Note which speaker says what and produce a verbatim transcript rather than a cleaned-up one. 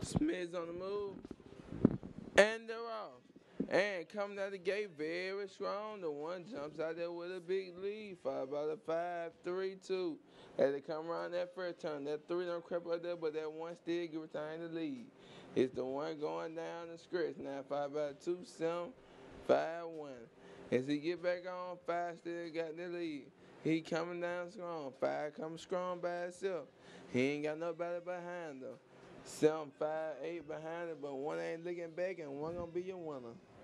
Speaker 1: Smith's on the move. And they're off. And coming out the gate very strong. The one jumps out there with a big lead. Followed by the five, three, two. As they come around that first turn, that three don't creep up there, but that one still give retain the lead. It's the one going down the stretch. Now five by two, seven, five, one. As he get back on, five still got the lead. He coming down strong. Five coming strong by himself. He ain't got nobody behind him. Seven, five, eight behind it, but one ain't looking back and one gonna be your winner.